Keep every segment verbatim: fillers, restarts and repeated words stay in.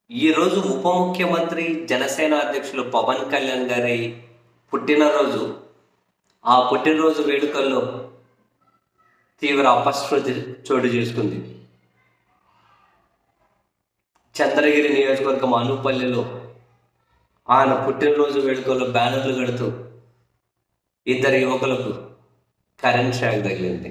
ఈరోజు ఉప ముఖ్యమంత్రి జనసేన అధ్యక్షులు పవన్ కళ్యాణ్ గారి పుట్టినరోజు. ఆ పుట్టినరోజు వేడుకల్లో తీవ్ర అపశృతి చోటు చేసుకుంది. చంద్రగిరి నియోజకవర్గం అనూపల్లిలో ఆయన పుట్టినరోజు వేడుకల్లో బ్యానర్లు కడుతూ ఇద్దరు యువకులకు కరెంట్ షాక్ తగిలింది.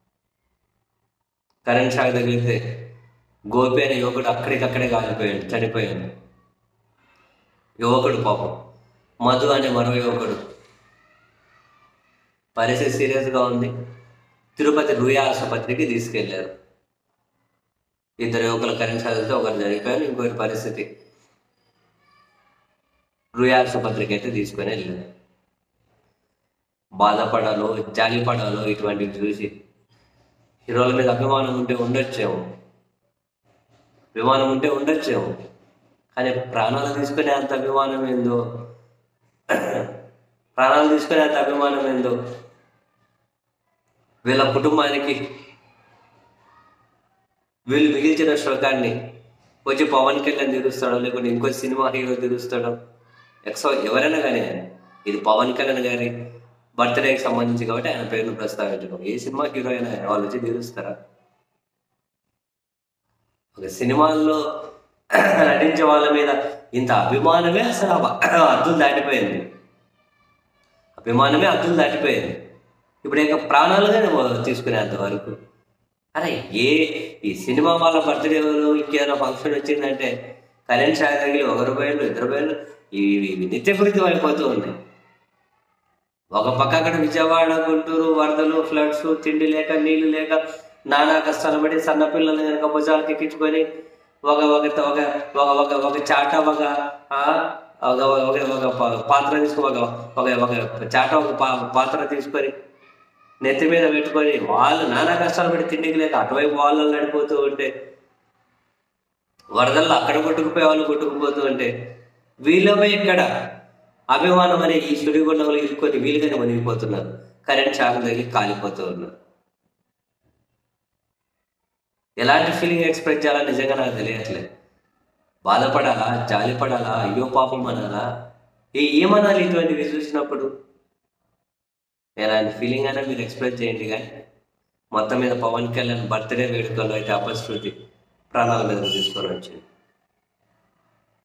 కరెంట్ షాక్ తగిలితే గోపి అనే యువకుడు అక్కడికక్కడే కాలిపోయాడు, చనిపోయాడు. యువకుడు పాపం మధు అనే మరో యువకుడు పరిస్థితి సీరియస్గా ఉంది. తిరుపతి రూయా ఆసుపత్రికి తీసుకెళ్లారు. ఇద్దరు యువకులు కరెంట్ షాక్తో ఒకరు చనిపోయారు, ఇంకొకరి పరిస్థితి రూయా ఆసుపత్రికి అయితే తీసుకొని వెళ్ళారు. బాధపడాలో జాలిపడాలో ఇటువంటివి చూసి హీరోల మీద అభిమానం ఉంటే ఉండొచ్చేమో, అభిమానం ఉంటే ఉండొచ్చేమో కానీ ప్రాణాలు తీసుకునే అంత అభిమానం ఏందో ప్రాణాలు తీసుకునే అంత అభిమానం ఏందో వీళ్ళ కుటుంబానికి వీళ్ళు మిగిల్చిన శోకాన్ని వచ్చి పవన్ కళ్యాణ్ తీరుస్తాడో లేకుంటే ఇంకో సినిమా హీరో తీరుస్తాడో ఎక్సో ఎవరైనా కానీ, ఇది పవన్ కళ్యాణ్ గారి బర్త్డేకి సంబంధించి కాబట్టి ఆయన పేరును ప్రస్తావించడం. ఏ సినిమా హీరో అయినా వాళ్ళు వచ్చి తీరుస్తారా? ఒక సినిమాల్లో నటించే వాళ్ళ మీద ఇంత అభిమానమే అసలు అద్దులు దాటిపోయింది. అభిమానమే అద్దులు దాటిపోయింది. ఇప్పుడు ఇంకా ప్రాణాలుగానే తీసుకునేంత వరకు. అరే ఏ ఈ సినిమా వాళ్ళ బర్త్డేలు ఇంకేదైనా ఫంక్షన్ వచ్చిందంటే కరెంట్ షాక్ తగిలి ఒక రూపాయలు ఇద్దరు రూపాయలు ఇవి నిత్యకృత్యం అయిపోతూ ఉన్నాయి. ఒక పక్క అక్కడ విజయవాడ గుంటూరు వరదలు ఫ్లడ్స్, తిండి లేక నీళ్లు లేక నానా కష్టాలు పడి సన్నపిల్లలు కనుక భుజాలకు ఎక్కించుకొని ఒక ఒక ఒక ఒక ఒక చాట ఒక ఒక పాత్ర తీసుకొని ఒక ఒక ఒక చాట ఒక పాత్ర తీసుకొని నెత్తి మీద పెట్టుకొని వాళ్ళు నానా కష్టాలు పడి తిండికి లేక అటువైపు వాళ్ళు నడిపోతూ ఉంటే, వరదల్లో అక్కడ కొట్టుకుపోయే వాళ్ళు కొట్టుకుపోతూ ఉంటే, వీళ్ళపై ఇక్కడ అభిమానం అనే ఈ సుడిగుండంలో ఇరుక్కొని వీలుగానే మునిగిపోతున్నారు. కరెంట్ షాక్ తగిలి కాలిపోతూ ఉన్నారు. ఎలాంటి ఫీలింగ్ ఎక్స్ప్రెస్ చేయాలో నిజంగా నాకు తెలియట్లేదు. బాధపడాలా, జాలిపడాలా, అయ్యో పాపం అనాలా, ఏ ఏమనాలి ఇటువంటివి చూసినప్పుడు? ఎలాంటి ఫీలింగ్ అయినా మీరు ఎక్స్ప్రెస్ చేయండి. కానీ మొత్తం మీద పవన్ కళ్యాణ్ బర్త్డే వేడుకల్లో అయితే అపశృతి ప్రాణాల మీద తీసుకొని వచ్చింది.